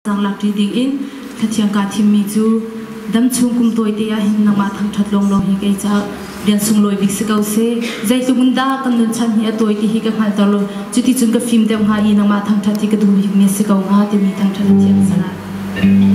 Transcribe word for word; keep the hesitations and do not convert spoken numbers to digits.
sang lạc đi đi in khát chiang cả thím mi chu đâm chung cùng tôi thì hin nang ma thang that long long hi cái cha điện sung lôi big sikau se zai tu bunda kan nun chan hi tôi thì hi ka khal talo chu ti chung ka phim dem ha hi nang ma thang that thì ka du hi me sikau nga ti mi thang that chiang sana